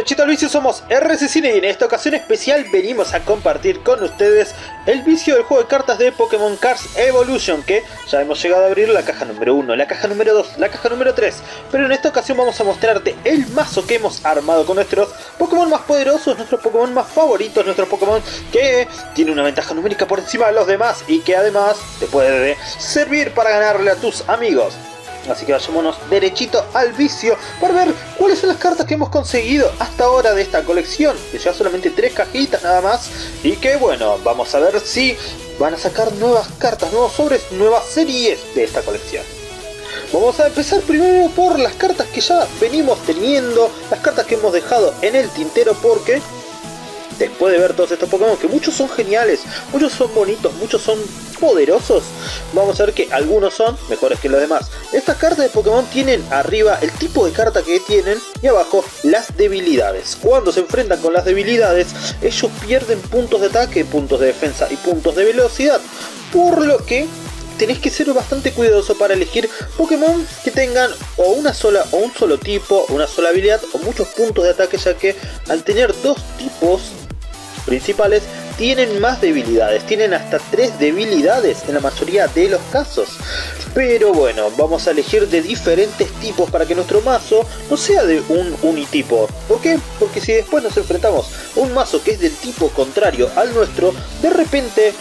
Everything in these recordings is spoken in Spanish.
Derechito al vicio, somos RCCine y en esta ocasión especial venimos a compartir con ustedes el vicio del juego de cartas de Pokémon Cards Evolution, que ya hemos llegado a abrir la caja número 1, la caja número 2, la caja número 3, pero en esta ocasión vamos a mostrarte el mazo que hemos armado con nuestros Pokémon más poderosos, nuestros Pokémon más favoritos, nuestros Pokémon que tiene una ventaja numérica por encima de los demás y que además te puede servir para ganarle a tus amigos. Así que vayámonos derechito al vicio para ver cuáles son las cartas que hemos conseguido hasta ahora de esta colección, que ya solamente 3 cajitas nada más, y que bueno, vamos a ver si van a sacar nuevas cartas, nuevos sobres, nuevas series de esta colección. Vamos a empezar primero por las cartas que ya venimos teniendo, las cartas que hemos dejado en el tintero, porque después de ver todos estos Pokémon, que muchos son geniales, muchos son bonitos, muchos son poderosos, vamos a ver que algunos son mejores que los demás. Estas cartas de Pokémon tienen arriba el tipo de carta que tienen y abajo las debilidades. Cuando se enfrentan con las debilidades, ellos pierden puntos de ataque, puntos de defensa y puntos de velocidad, por lo que tenés que ser bastante cuidadoso para elegir Pokémon que tengan o una sola o un solo tipo, una sola habilidad o muchos puntos de ataque, ya que al tener dos tipos principales tienen más debilidades, tienen hasta 3 debilidades en la mayoría de los casos. Pero bueno, vamos a elegir de diferentes tipos para que nuestro mazo no sea de un unitipo. ¿Por qué? Porque si después nos enfrentamos a un mazo que es del tipo contrario al nuestro, de repente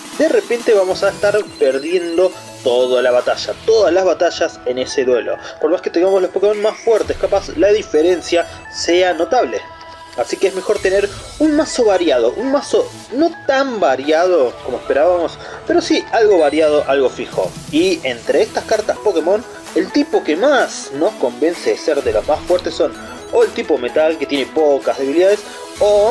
vamos a estar perdiendo toda la batalla, todas las batallas en ese duelo. Por más que tengamos los Pokémon más fuertes, capaz la diferencia sea notable. Así que es mejor tener un mazo variado, un mazo no tan variado como esperábamos, pero sí algo variado, algo fijo. Y entre estas cartas Pokémon, el tipo que más nos convence de ser de los más fuertes son o el tipo metal, que tiene pocas debilidades, o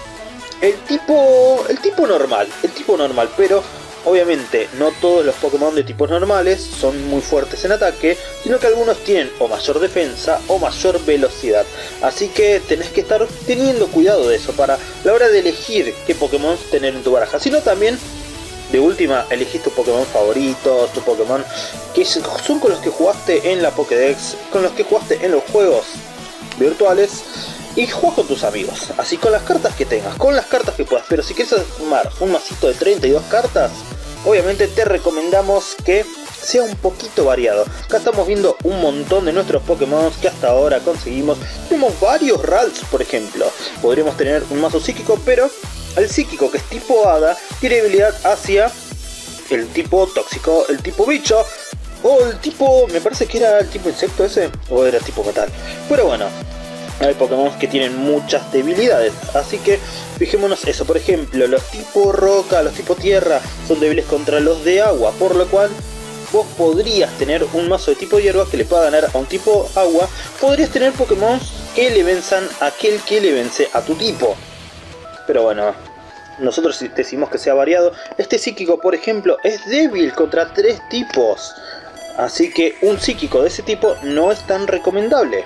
el tipo normal, pero obviamente no todos los Pokémon de tipos normales son muy fuertes en ataque, sino que algunos tienen o mayor defensa o mayor velocidad. Así que tenés que estar teniendo cuidado de eso para la hora de elegir qué Pokémon tener en tu baraja. Sino también, de última, elegís tu Pokémon favorito, tu Pokémon que son con los que jugaste en la Pokédex, con los que jugaste en los juegos virtuales, y juega con tus amigos, así con las cartas que tengas, con las cartas que puedas. Pero si quieres armar un masito de 32 cartas, obviamente te recomendamos que sea un poquito variado. Acá estamos viendo un montón de nuestros Pokémon que hasta ahora conseguimos. Tenemos varios Ralts, por ejemplo. Podríamos tener un mazo psíquico, pero el psíquico, que es tipo hada, tiene habilidad hacia el tipo tóxico, el tipo bicho, o el tipo, me parece que era el tipo insecto ese, o era tipo metal. Pero bueno, hay Pokémon que tienen muchas debilidades, así que fijémonos eso. Por ejemplo, los tipo roca, los tipo tierra son débiles contra los de agua, por lo cual vos podrías tener un mazo de tipo hierba que le pueda ganar a un tipo agua. Podrías tener Pokémon que le venzan a aquel que le vence a tu tipo. Pero bueno, nosotros decimos que sea variado. Este psíquico, por ejemplo, es débil contra 3 tipos, así que un psíquico de ese tipo no es tan recomendable.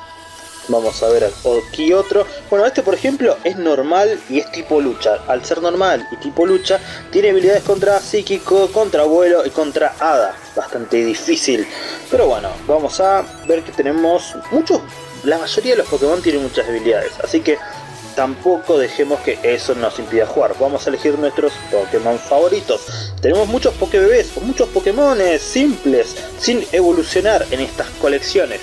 Vamos a ver aquí otro. Bueno, este por ejemplo es normal y es tipo lucha. Al ser normal y tipo lucha, tiene habilidades contra psíquico, contra vuelo y contra hada. Bastante difícil. Pero bueno, vamos a ver que tenemos muchos. La mayoría de los Pokémon tienen muchas debilidades, así que tampoco dejemos que eso nos impida jugar. Vamos a elegir nuestros Pokémon favoritos. Tenemos muchos Pokébebés, muchos Pokémon simples, sin evolucionar en estas colecciones.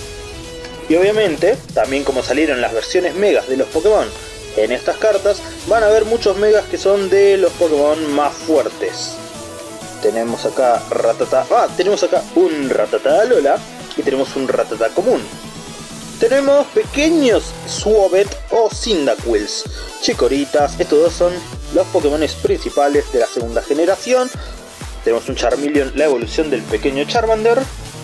Y obviamente, también como salieron las versiones megas de los Pokémon en estas cartas, van a haber muchos megas que son de los Pokémon más fuertes. Tenemos acá tenemos acá un Rattata Alola y tenemos un Rattata común. Tenemos pequeños Swabet o Cyndaquils, Chicoritas. Estos dos son los Pokémon principales de la segunda generación. Tenemos un Charmeleon, la evolución del pequeño Charmander.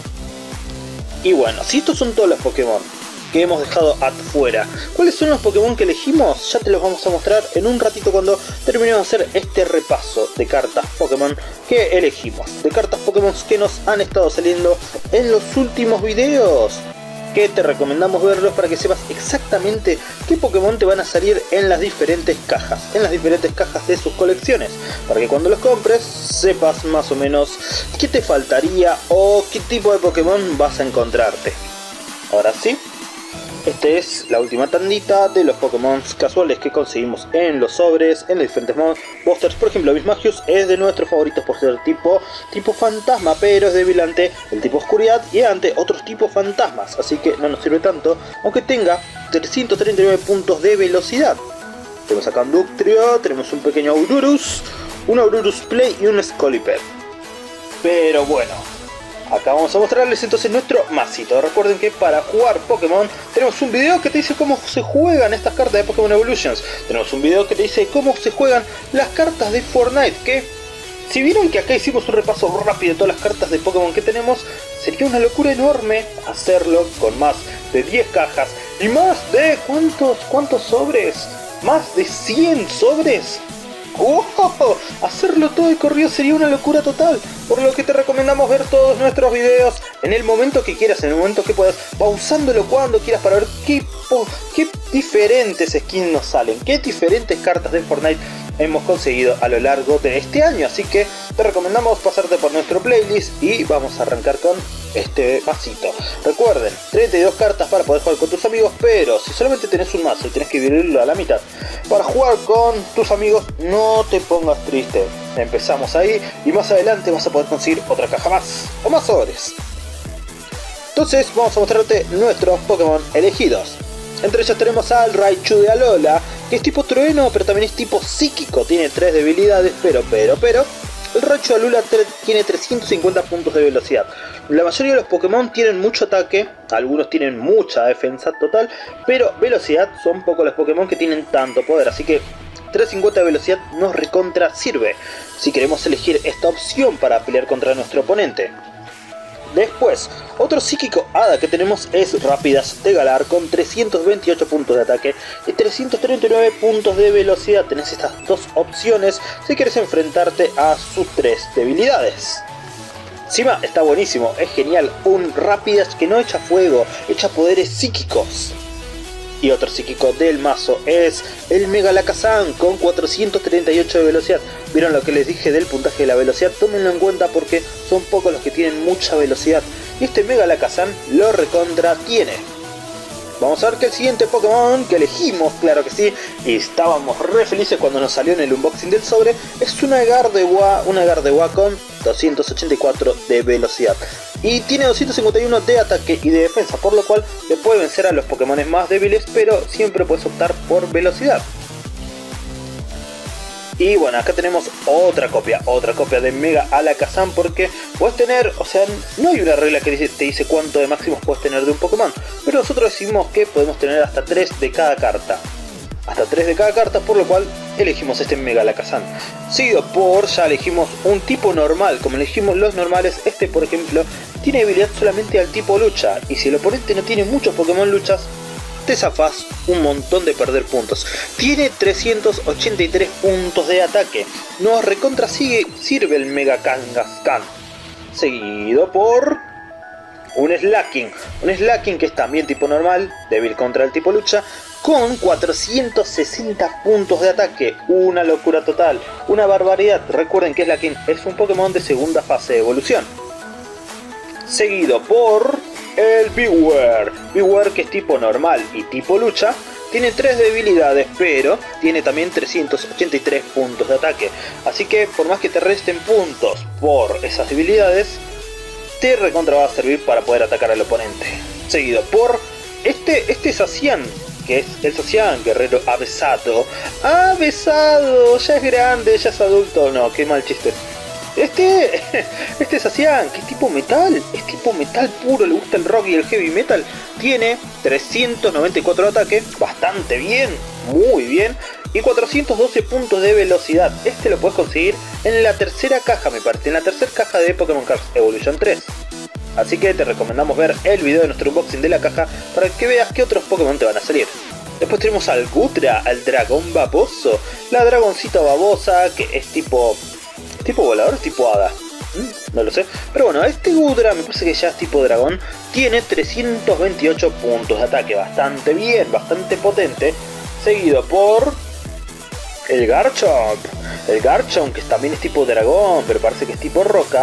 Y bueno, si estos son todos los Pokémon que hemos dejado afuera, ¿cuáles son los Pokémon que elegimos? Ya te los vamos a mostrar en un ratito cuando terminemos de hacer este repaso de cartas Pokémon que elegimos, de cartas Pokémon que nos han estado saliendo en los últimos videos, que te recomendamos verlos para que sepas exactamente qué Pokémon te van a salir en las diferentes cajas, de sus colecciones, para que cuando los compres sepas más o menos qué te faltaría o qué tipo de Pokémon vas a encontrarte. Ahora sí, Esta es la última tandita de los Pokémon casuales que conseguimos en los sobres, en los diferentes monsters. Por ejemplo, Bismagius es de nuestros favoritos por ser tipo fantasma, pero es débil ante el tipo oscuridad y ante otros tipos fantasmas, así que no nos sirve tanto, aunque tenga 339 puntos de velocidad. Tenemos acá un Ductrio, tenemos un pequeño Aurorus, un Aurorus Play y un Scolipede. Pero bueno, acá vamos a mostrarles entonces nuestro masito. Recuerden que para jugar Pokémon tenemos un video que te dice cómo se juegan estas cartas de Pokémon Evolutions. Tenemos un video que te dice cómo se juegan las cartas de Fortnite, que si vieron que acá hicimos un repaso rápido de todas las cartas de Pokémon que tenemos, sería una locura enorme hacerlo con más de 10 cajas y más de ¿cuántos sobres? Más de 100 sobres. ¡Wow! Hacerlo todo de corrido sería una locura total, por lo que te recomendamos ver todos nuestros videos en el momento que quieras, en el momento que puedas, pausándolo cuando quieras para ver qué diferentes skins nos salen, qué diferentes cartas de Fortnite hemos conseguido a lo largo de este año. Así que te recomendamos pasarte por nuestro playlist y vamos a arrancar con este masito. Recuerden, 32 cartas para poder jugar con tus amigos, pero si solamente tenés un mazo y tenés que dividirlo a la mitad para jugar con tus amigos, no te pongas triste. Empezamos ahí y más adelante vas a poder conseguir otra caja más o más sobres. Entonces vamos a mostrarte nuestros Pokémon elegidos. Entre ellos tenemos al Raichu de Alola, que es tipo trueno, pero también es tipo psíquico. Tiene 3 debilidades, pero el Raichu de Alola tiene 350 puntos de velocidad. La mayoría de los Pokémon tienen mucho ataque, algunos tienen mucha defensa total, pero velocidad son pocos los Pokémon que tienen tanto poder, así que 350 de velocidad nos recontra sirve si queremos elegir esta opción para pelear contra nuestro oponente. Después, otro psíquico hada que tenemos es Rápidas de Galar con 328 puntos de ataque y 339 puntos de velocidad. Tenés estas dos opciones si quieres enfrentarte a sus 3 debilidades. Encima está buenísimo, es genial, un Rápidas que no echa fuego, echa poderes psíquicos. Y otro psíquico del mazo es el Mega Lacazán con 438 de velocidad. ¿Vieron lo que les dije del puntaje de la velocidad? Tómenlo en cuenta porque son pocos los que tienen mucha velocidad. Y este Mega Lacazán lo recontra tiene. Vamos a ver que el siguiente Pokémon que elegimos, claro que sí, y estábamos re felices cuando nos salió en el unboxing del sobre, es una Gardevoir con 284 de velocidad. Y tiene 251 de ataque y de defensa, por lo cual le puede vencer a los Pokémon más débiles, pero siempre puedes optar por velocidad. Y bueno, acá tenemos otra copia de Mega Alakazam, porque puedes tener, o sea, no hay una regla que te dice cuánto de máximos puedes tener de un Pokémon, pero nosotros decimos que podemos tener hasta 3 de cada carta. Por lo cual elegimos este Mega Alakazam. Seguido por, ya elegimos un tipo normal, como elegimos los normales. Este, por ejemplo, tiene habilidad solamente al tipo lucha, y si el oponente no tiene muchos Pokémon luchas, te zafás un montón de perder puntos. Tiene 383 puntos de ataque. Nos recontra sirve el Mega Kangaskhan. Seguido por un Slaking que es también tipo normal, débil contra el tipo lucha, con 460 puntos de ataque. Una locura total, una barbaridad. Recuerden que Slaking es un Pokémon de segunda fase de evolución. Seguido por el Bewear que es tipo normal y tipo lucha. Tiene 3 debilidades, pero tiene también 383 puntos de ataque. Así que por más que te resten puntos por esas debilidades, te recontra va a servir para poder atacar al oponente. Seguido por este Zacian, que es el Zacian guerrero avesado. ¡Avesado! Ya es grande, ya es adulto. No, qué mal chiste. Este Zacian, que es tipo metal, es tipo metal puro, le gusta el rock y el heavy metal. Tiene 394 de ataque, bastante bien, muy bien, y 412 puntos de velocidad. Este lo puedes conseguir en la tercera caja, me parece, en la tercera caja de Pokémon Cards Evolution 3. Así que te recomendamos ver el video de nuestro unboxing de la caja para que veas qué otros Pokémon te van a salir. Después tenemos al Gutra, al dragón baboso, la dragoncita babosa que es tipo volador, tipo hada, no lo sé, pero bueno, este Gutra me parece que ya es tipo dragón. Tiene 328 puntos de ataque, bastante bien, bastante potente. Seguido por el Garchomp, que también es tipo dragón, pero parece que es tipo roca.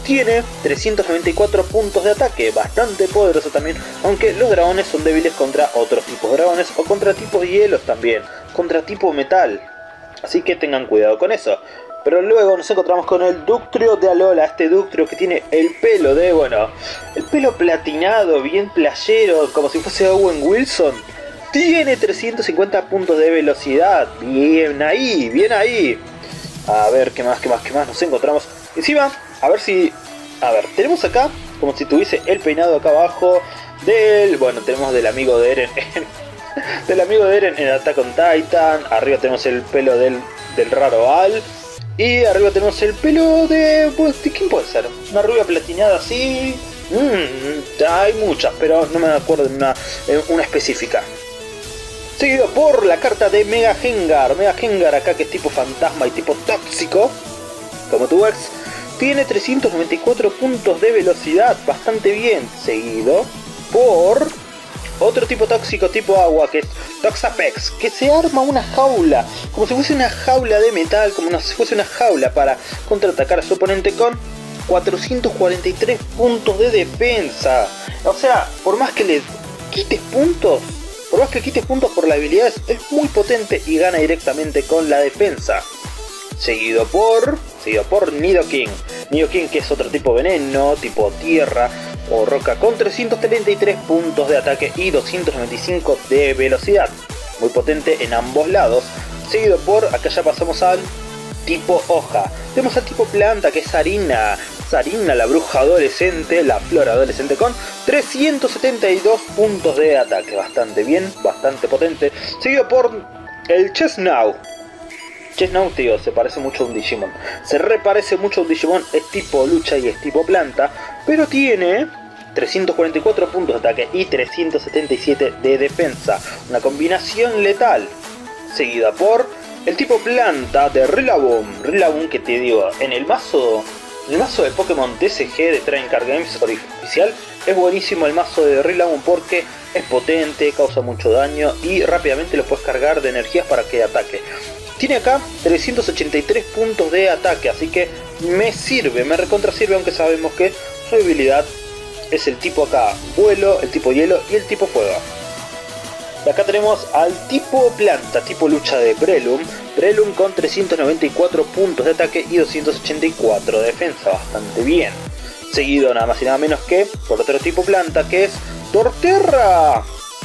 tiene 394 puntos de ataque, bastante poderoso también, aunque los dragones son débiles contra otros tipos de dragones o contra tipos de hielos también, contra tipo metal, así que tengan cuidado con eso. Pero luego nos encontramos con el Ductrio de Alola, este Ductrio que tiene el pelo de, bueno, el pelo platinado, bien playero, como si fuese Owen Wilson. Tiene 350 puntos de velocidad, bien ahí, bien ahí. A ver, ¿qué más nos encontramos? Encima, a ver, tenemos acá, como si tuviese el peinado acá abajo del, bueno, tenemos del amigo de Eren del amigo de Eren en Attack on Titan. Arriba tenemos el pelo del raro Al. Y arriba tenemos el pelo de ¿quién puede ser? Una rubia platinada así. Hay muchas, pero no me acuerdo de una específica. Seguido por la carta de Mega Gengar. Mega Gengar acá, que es tipo fantasma y tipo tóxico, como tu ex. Tiene 394 puntos de velocidad, bastante bien. Seguido por otro tipo tóxico, tipo agua, que es Toxapex, que se arma una jaula, como si fuese una jaula de metal, como si fuese una jaula para contraatacar a su oponente con 443 puntos de defensa. O sea, por más que le quites puntos, por la habilidad, es muy potente y gana directamente con la defensa. Seguido por Nidoking. Nidoking, que es otro tipo veneno, tipo tierra o roca, con 333 puntos de ataque y 295 de velocidad. Muy potente en ambos lados. Seguido por, acá ya pasamos al tipo hoja. Tenemos al tipo planta, que es Sarina, la bruja adolescente, la flor adolescente, con 372 puntos de ataque. Bastante bien, bastante potente. Seguido por el Chesnaught. Chesnaught, tío, se parece mucho a un Digimon. Se reparece mucho a un Digimon, es tipo lucha y es tipo planta, pero tiene 344 puntos de ataque y 377 de defensa. Una combinación letal. Seguida por el tipo planta de Rillaboom. Rillaboom, que te digo, en el mazo de Pokémon TCG de Trading Card Games oficial, es buenísimo el mazo de Rillaboom porque es potente, causa mucho daño y rápidamente lo puedes cargar de energías para que ataque. Tiene acá 383 puntos de ataque, así que me recontra sirve, aunque sabemos que su debilidad es el tipo acá vuelo, el tipo hielo y el tipo fuego. Y acá tenemos al tipo planta, tipo lucha de Breloom. Breloom con 394 puntos de ataque y 284 de defensa, bastante bien. Seguido nada más y nada menos que por otro tipo planta, que es Torterra.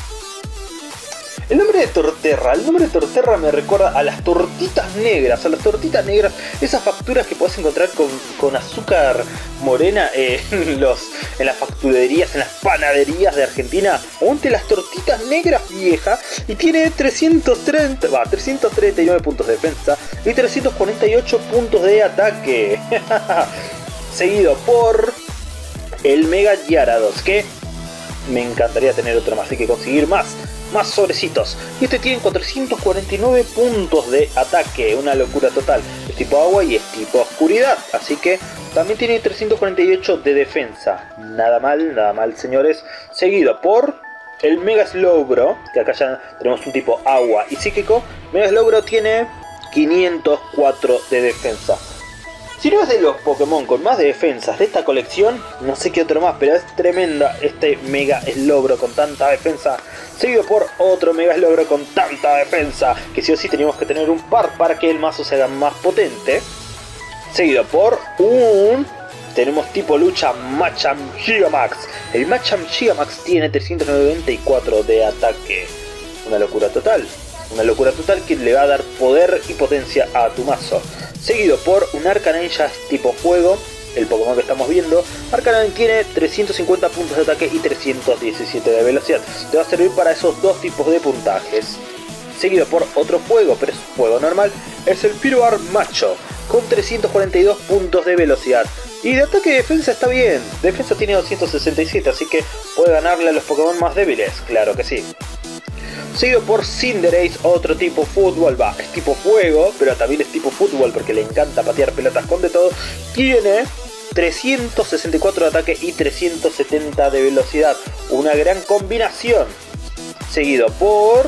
El nombre de Torterra me recuerda a las tortitas negras, esas facturas que puedes encontrar con azúcar morena en las facturerías, en las panaderías de Argentina. Aguante las tortitas negras viejas, y tiene 339 puntos de defensa y 348 puntos de ataque. Seguido por el Mega Gyarados, que me encantaría tener otro más, hay que conseguir más sobrecitos. Y este tiene 449 puntos de ataque, una locura total. Es tipo agua y es tipo oscuridad, así que también tiene 348 de defensa. Nada mal, señores. Seguido por el Mega Slowbro, que acá ya tenemos un tipo agua y psíquico. Mega Slowbro tiene 504 de defensa. Si no es de los Pokémon con más de defensas de esta colección, no sé qué otro más, pero es tremenda este Mega Slowbro con tanta defensa. Seguido por otro Mega Slowbro con tanta defensa, que sí o sí teníamos que tener un par para que el mazo se haga más potente. Seguido por tenemos tipo lucha Machamp Gigamax. El Machamp Gigamax tiene 394 de ataque. Una locura total que le va a dar poder y potencia a tu mazo. Seguido por un Arcanine tipo fuego, el Pokémon que estamos viendo. Arcanine tiene 350 puntos de ataque y 317 de velocidad. Te va a servir para esos dos tipos de puntajes. Seguido por otro fuego, pero es fuego normal, es el Pyroar Macho, con 342 puntos de velocidad. Y de ataque y defensa está bien, defensa tiene 267, así que puede ganarle a los Pokémon más débiles, claro que sí. Seguido por Cinderace, otro tipo fútbol, es tipo fuego, pero también es tipo fútbol porque le encanta patear pelotas con de todo. Tiene 364 de ataque y 370 de velocidad, una gran combinación. Seguido por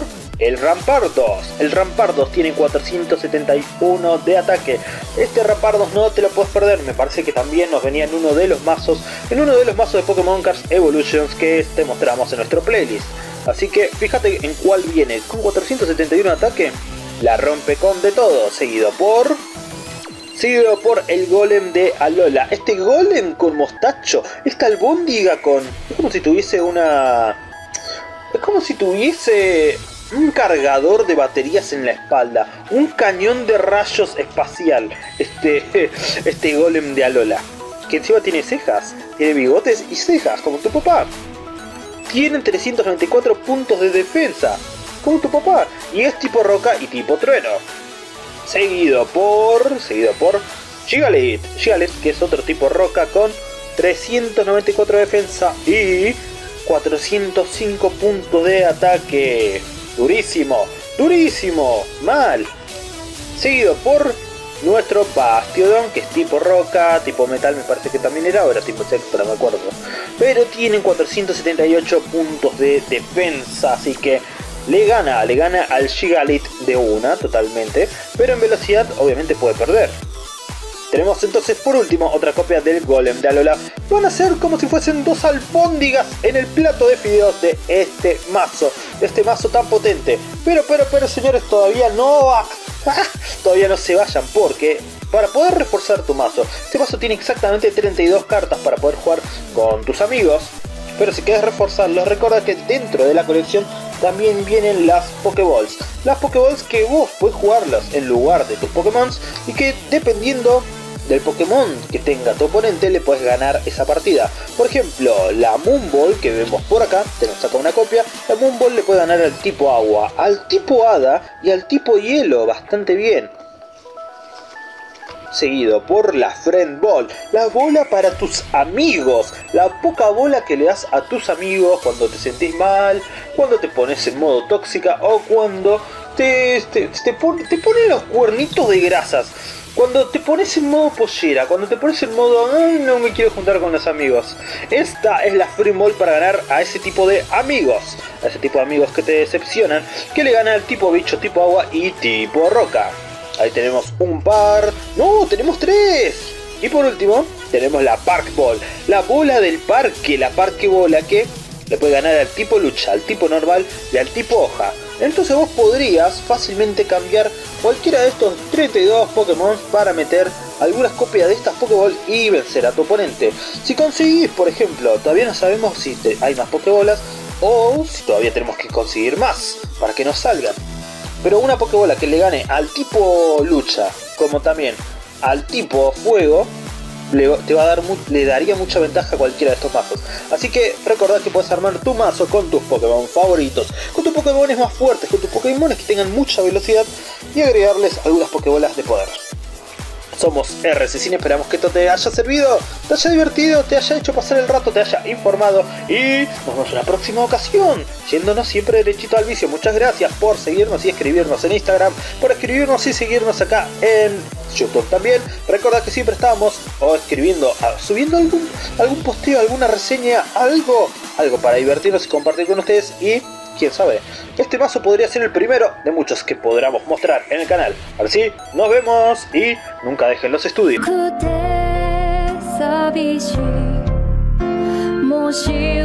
el Rampardos. El Rampardos tiene 471 de ataque. Este Rampardos no te lo puedes perder. Me parece que también nos venía en uno de los mazos de Pokémon Cards Evolutions que te mostramos en nuestro playlist. Así que fíjate en cuál viene. Con 471 de ataque, la rompe con de todo. Seguido por el golem de Alola. Este golem con mostacho, esta albóndiga con... Es como si tuviese un cargador de baterías en la espalda. Un cañón de rayos espacial. Este golem de Alola. Que encima tiene cejas. Tiene bigotes y cejas, como tu papá. Tiene 394 puntos de defensa, como tu papá. Y es tipo roca y tipo trueno. Seguido por Gigalith, que es otro tipo roca con 394 de defensa y 405 puntos de ataque. Durísimo, mal. Seguido por nuestro Bastiodon, que es tipo roca, tipo metal me parece que también era, ahora tipo sex, pero no me acuerdo. Pero tienen 478 puntos de defensa, así que le gana al Gigalith de una totalmente, pero en velocidad obviamente puede perder. Tenemos entonces por último otra copia del golem de Alola. Van a ser como si fuesen dos albóndigas en el plato de fideos de este mazo tan potente. Pero señores, todavía no se vayan, porque para poder reforzar tu mazo, este mazo tiene exactamente 32 cartas para poder jugar con tus amigos. Pero si quieres reforzarlos, recuerda que dentro de la colección también vienen las Pokéballs. Las Pokéballs que vos podés jugarlas en lugar de tus Pokémon y que dependiendo del Pokémon que tenga tu oponente le puedes ganar esa partida. Por ejemplo, la Moonball que vemos por acá, tenemos acá una copia. La Moonball le puede ganar al tipo agua, al tipo hada y al tipo hielo bastante bien. Seguido por la Friend Ball, la bola para tus amigos, la poca bola que le das a tus amigos cuando te sentís mal, cuando te pones en modo tóxica o cuando te ponen los cuernitos de grasas, cuando te pones en modo pollera, cuando te pones en modo ay, no me quiero juntar con los amigos. Esta es la Friend Ball para ganar a ese tipo de amigos, que te decepcionan, que le gana al tipo bicho, tipo agua y tipo roca. Ahí tenemos un par. ¡No! ¡Tenemos tres! Y por último, tenemos la Park Ball. La bola del parque. La parque bola que le puede ganar al tipo lucha, al tipo normal y al tipo hoja. Entonces vos podrías fácilmente cambiar cualquiera de estos 32 Pokémon para meter algunas copias de estas Pokéball y vencer a tu oponente. Si conseguís, por ejemplo, todavía no sabemos si hay más Pokébolas o si todavía tenemos que conseguir más para que nos salgan. Pero una Pokébola que le gane al tipo lucha, como también al tipo fuego, le daría mucha ventaja a cualquiera de estos mazos. Así que recordad que puedes armar tu mazo con tus Pokémon favoritos, con tus Pokémon más fuertes, con tus Pokémon que tengan mucha velocidad y agregarles algunas Pokébolas de poder. Somos RCCine, esperamos que esto te haya servido, te haya divertido, te haya hecho pasar el rato, te haya informado y nos vemos en la próxima ocasión, yéndonos siempre derechito al vicio. Muchas gracias por seguirnos y escribirnos en Instagram, por escribirnos y seguirnos acá en YouTube también. Recuerda que siempre estamos escribiendo, subiendo algún posteo, alguna reseña, algo para divertirnos y compartir con ustedes y... quién sabe, este mazo podría ser el primero de muchos que podamos mostrar en el canal. Así, nos vemos y nunca dejen los estudios.